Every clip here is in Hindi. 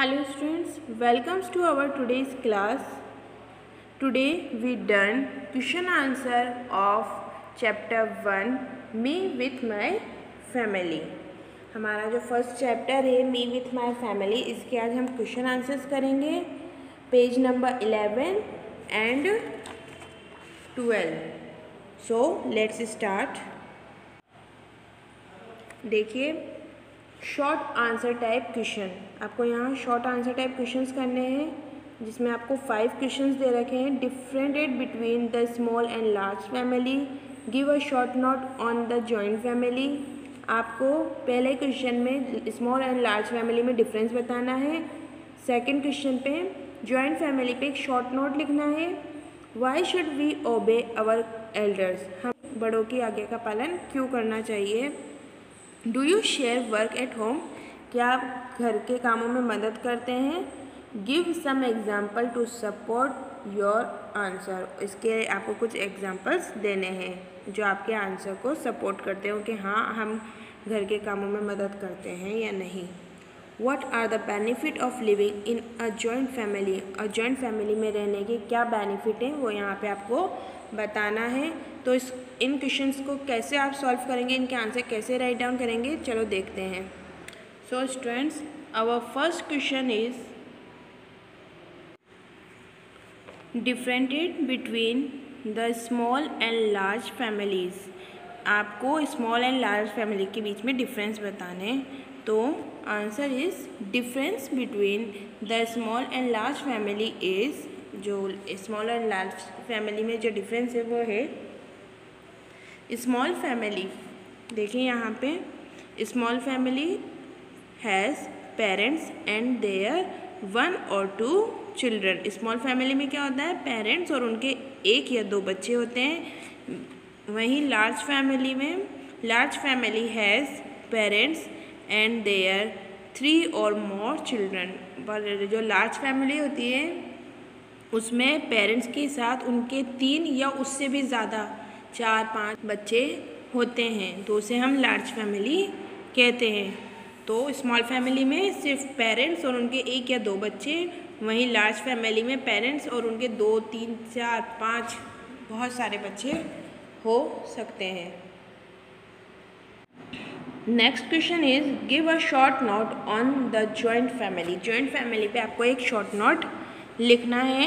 Hello students, welcome to our today's class. Today we done question answer of chapter 1 Me with my family. हमारा जो फर्स्ट चैप्टर है मी विथ माई फैमिली, इसके आज हम क्वेश्चन आंसर्स करेंगे page number 11 and 12. So let's start. देखिए शॉर्ट आंसर टाइप क्वेश्चन, आपको यहाँ शॉर्ट आंसर टाइप क्वेश्चंस करने हैं जिसमें आपको 5 क्वेश्चंस दे रखे हैं. Differentiate between the small and large family, give a short note on the joint family. आपको पहले क्वेश्चन में स्मॉल एंड लार्ज फैमिली में डिफरेंस बताना है. सेकंड क्वेश्चन पे जॉइंट फैमिली पे एक शॉर्ट नोट लिखना है. Why should we obey our elders, हम बड़ों की आज्ञा का पालन क्यों करना चाहिए. Do you share work at home, क्या आप घर के कामों में मदद करते हैं. Give some example to support your answer, इसके आपको कुछ एग्जाम्पल्स देने हैं जो आपके आंसर को सपोर्ट करते हो कि हाँ हम घर के कामों में मदद करते हैं या नहीं. What are the benefit of living in a joint family, और जॉइंट फैमिली में रहने के क्या बेनिफिट हैं वो यहाँ पे आपको बताना है. तो इन क्वेश्चंस को कैसे आप सॉल्व करेंगे, इनके आंसर कैसे राइट डाउन करेंगे, चलो देखते हैं. So students, our first question is differentiate between the small and large families. आपको स्मॉल एंड लार्ज फैमिली के बीच में डिफरेंस बताने. तो answer is difference between the small and large family is, जो स्मॉल एंड लार्ज फैमिली में जो डिफरेंस है वो है स्मॉल फैमिली. देखिए यहाँ पे small family has parents and their 1 or 2 children. Small family में क्या होता है, पेरेंट्स और उनके 1 या 2 बच्चे होते हैं. वहीं लार्ज फैमिली में large family has parents and their 3 or more children. पर जो लार्ज फैमिली होती है उसमें पेरेंट्स के साथ उनके 3 या उससे भी ज़्यादा 4-5 बच्चे होते हैं, तो उसे हम लार्ज फैमिली कहते हैं. तो स्मॉल फैमिली में सिर्फ पेरेंट्स और उनके 1 या 2 बच्चे, वहीं लार्ज फैमिली में पेरेंट्स और उनके 2, 3, 4, 5 बहुत सारे बच्चे हो सकते हैं. Next question is give a short note on the joint family. Joint family पे आपको एक शॉर्ट नोट लिखना है.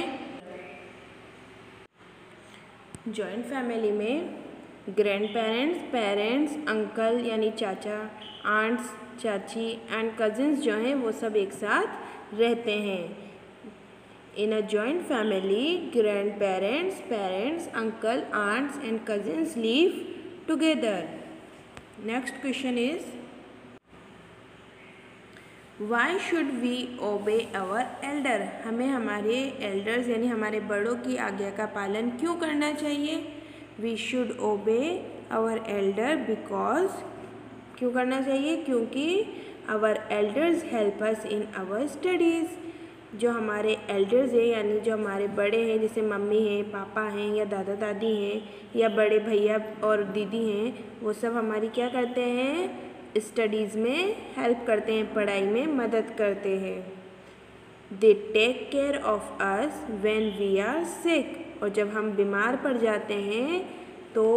जॉइंट फैमिली में ग्रैंड पेरेंट्स, पेरेंट्स, अंकल यानी चाचा, आंट्स, चाची एंड कजिन्स जो हैं वो सब एक साथ रहते हैं. In a joint family grandparents, parents, uncle, aunts and cousins live together. Next question is why should we obey our elder, हमें हमारे एल्डर्स यानी हमारे बड़ों की आज्ञा का पालन क्यों करना चाहिए. We should obey our elder because, क्यों करना चाहिए, क्योंकि our elders help us in our studies. जो हमारे एल्डर्स हैं यानी जो हमारे बड़े हैं, जैसे मम्मी हैं, पापा हैं या दादा दादी हैं या बड़े भैया और दीदी हैं, वो सब हमारी क्या करते हैं, स्टडीज़ में हेल्प करते हैं, पढ़ाई में मदद करते हैं. They take care of us when we are sick, और जब हम बीमार पड़ जाते हैं तो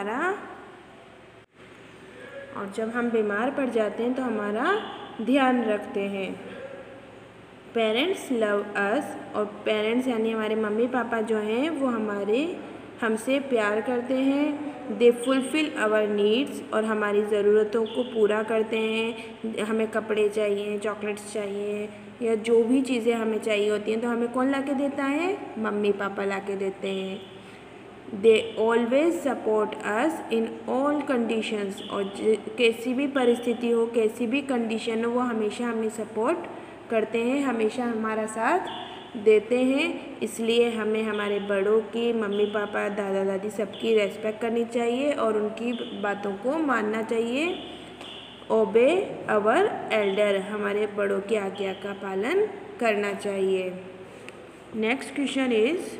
हमारा ध्यान रखते हैं. पेरेंट्स लव अस, और पेरेंट्स यानी हमारे मम्मी पापा जो हैं वो हमसे प्यार करते हैं. दे फुलफिल आवर नीड्स, और हमारी ज़रूरतों को पूरा करते हैं. हमें कपड़े चाहिए, चॉकलेट्स चाहिए या जो भी चीज़ें हमें चाहिए होती हैं तो हमें कौन ला के देता है, मम्मी पापा ला के देते हैं. They always support us in all conditions, और कैसी भी परिस्थिति हो, कैसी भी कंडीशन हो, वो हमेशा हमें सपोर्ट करते हैं, हमेशा हमारा साथ देते हैं. इसलिए हमें हमारे बड़ों की, मम्मी पापा, दादा दादी सबकी रेस्पेक्ट करनी चाहिए और उनकी बातों को मानना चाहिए. ओबे आवर एल्डर, हमारे बड़ों की आज्ञा का पालन करना चाहिए. Next question is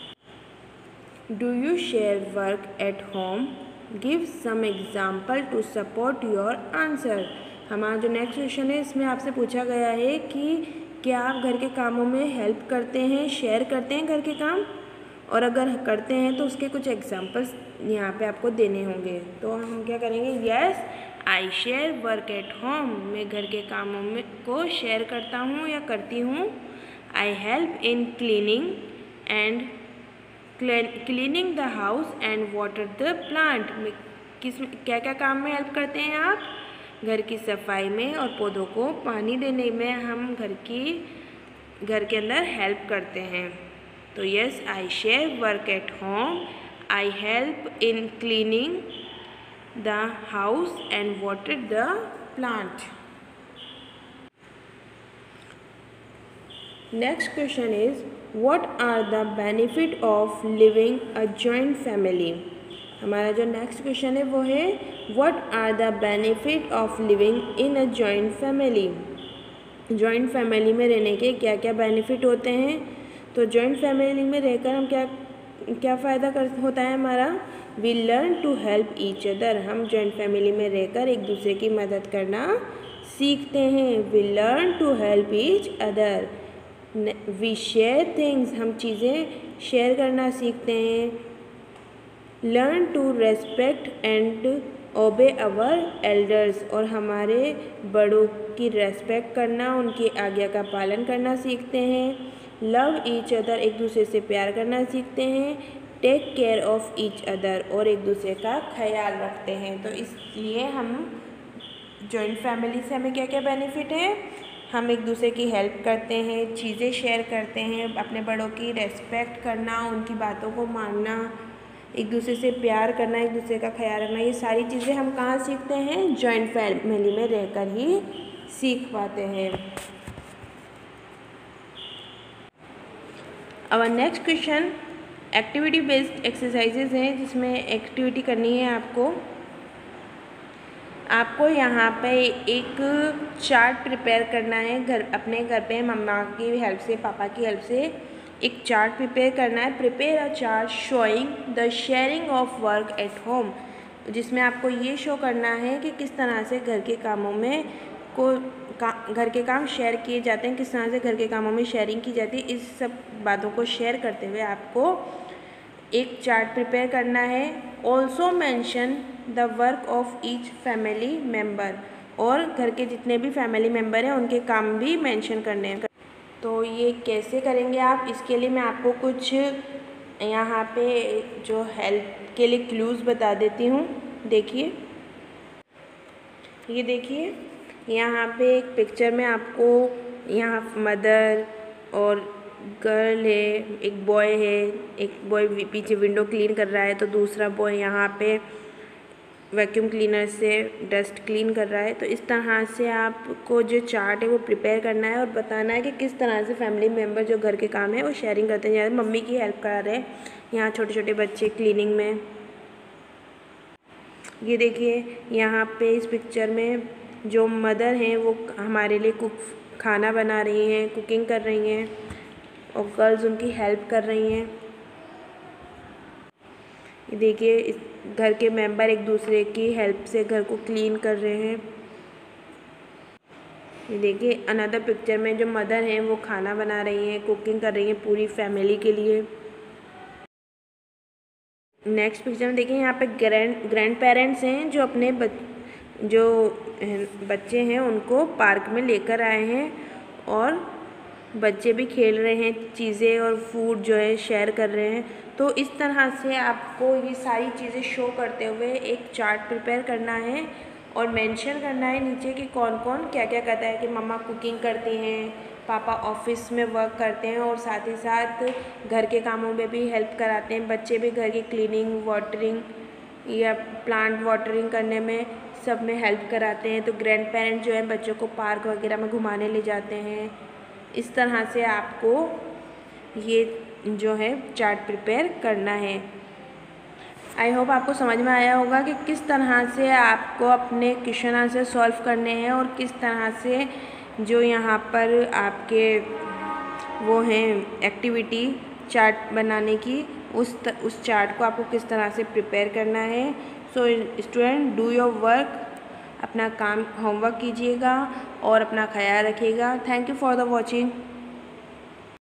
do you share work at home, give some example to support your answer. हमारा जो नेक्स्ट क्वेश्चन है इसमें आपसे पूछा गया है कि क्या आप घर के कामों में हेल्प करते हैं, शेयर करते हैं घर के काम? और अगर करते हैं तो उसके कुछ एग्जांपल्स यहाँ पे आपको देने होंगे। तो हम क्या करेंगे, yes I share work at home, मैं घर के कामों में को शेयर करता हूँ या करती हूँ। I help in cleaning the house and water the plant, में क्या क्या काम में हेल्प करते हैं आप? घर की सफाई में और पौधों को पानी देने में हम घर के अंदर हेल्प करते हैं। तो yes I share work at home, I help in cleaning the house and water the plant. Next question is what are the benefit of living a joint family. हमारा जो नेक्स्ट क्वेश्चन है वो है what are the benefit of living in a joint family. Joint family में रहने के क्या क्या बेनिफिट होते हैं? तो जॉइंट फैमिली में रहकर हम क्या फ़ायदा होता है हमारा? We learn to help each other, हम जॉइंट फैमिली में रहकर एक दूसरे की मदद करना सीखते हैं। We learn to help each other. We share things, हम चीज़ें शेयर करना सीखते हैं। लर्न टू रेस्पेक्ट एंड ओबे अवर एल्डर्स, और हमारे बड़ों की रेस्पेक्ट करना, उनकी आज्ञा का पालन करना सीखते हैं। लव ईच अदर, एक दूसरे से प्यार करना सीखते हैं। Take care of each other, और एक दूसरे का ख्याल रखते हैं। तो इसलिए हम जॉइंट फैमिली से हमें क्या क्या बेनिफिट है? हम एक दूसरे की हेल्प करते हैं, चीज़ें शेयर करते हैं, अपने बड़ों की रेस्पेक्ट करना, उनकी बातों को मानना, एक दूसरे से प्यार करना, एक दूसरे का ख्याल रखना, ये सारी चीज़ें हम कहाँ सीखते हैं? जॉइंट फैमिली में रहकर ही सीख पाते हैं। Our next question activity based exercises हैं, जिसमें एक्टिविटी करनी है आपको यहाँ पे एक चार्ट प्रिपेयर करना है। अपने घर पे मम्मा की हेल्प से, पापा की हेल्प से एक चार्ट प्रिपेयर करना है। Prepare a chart showing the sharing of work at home, जिसमें आपको ये शो करना है कि किस तरह से घर के कामों में घर के काम शेयर किए जाते हैं, किस तरह से घर के कामों में शेयरिंग की जाती है। इस सब बातों को शेयर करते हुए आपको एक चार्ट प्रिपेयर करना है। Also mention the work of each family member, और घर के जितने भी फैमिली मेम्बर हैं उनके काम भी मेंशन करने हैं। तो ये कैसे करेंगे आप? इसके लिए मैं आपको कुछ यहाँ पे जो हेल्प के लिए क्लूज़ बता देती हूँ। देखिए, ये देखिए यहाँ पे एक पिक्चर में आपको यहाँ मदर और गर्ल है, एक बॉय है, एक बॉय पीछे विंडो क्लीन कर रहा है, तो दूसरा बॉय यहाँ पे वैक्यूम क्लीनर से डस्ट क्लीन कर रहा है। तो इस तरह से आपको जो चार्ट है वो प्रिपेयर करना है और बताना है कि किस तरह से फैमिली मेम्बर जो घर के काम है वो शेयरिंग करते हैं। जैसे मम्मी की हेल्प कर रहे हैं यहाँ छोटे छोटे बच्चे क्लीनिंग में। ये देखिए यहाँ पे इस पिक्चर में जो मदर हैं वो हमारे लिए खाना बना रही हैं, कुकिंग कर रही हैं, और गर्ल्स उनकी हेल्प कर रही हैं। ये देखिए इस घर के मेंबर एक दूसरे की हेल्प से घर को क्लीन कर रहे हैं। ये देखिए अनदर पिक्चर में जो मदर हैं वो खाना बना रही हैं, कुकिंग कर रही हैं पूरी फैमिली के लिए। नेक्स्ट पिक्चर में देखिए यहाँ पे ग्रैंड पेरेंट्स हैं जो अपने जो बच्चे हैं उनको पार्क में लेकर आए हैं, और बच्चे भी खेल रहे हैं, चीज़ें और फूड जो है शेयर कर रहे हैं। तो इस तरह से आपको ये सारी चीज़ें शो करते हुए एक चार्ट प्रिपेयर करना है और मेंशन करना है नीचे कि कौन कौन क्या क्या करता है। कि मम्मा कुकिंग करती हैं, पापा ऑफिस में वर्क करते हैं और साथ ही साथ घर के कामों में भी हेल्प कराते हैं, बच्चे भी घर की क्लीनिंग, वाटरिंग या प्लांट वाटरिंग करने में सब में हेल्प कराते हैं। तो ग्रैंड पेरेंट्स जो है बच्चों को पार्क वगैरह में घुमाने ले जाते हैं। इस तरह से आपको ये जो है चार्ट प्रिपेयर करना है। आई होप आपको समझ में आया होगा कि किस तरह से आपको अपने क्वेश्चन आंसर सॉल्व करने हैं और किस तरह से जो यहाँ पर आपके वो हैं एक्टिविटी चार्ट बनाने की उस चार्ट को आपको किस तरह से प्रिपेयर करना है। So student do your work अपना काम होमवर्क कीजिएगा और अपना ख्याल रखिएगा। Thank you for the watching.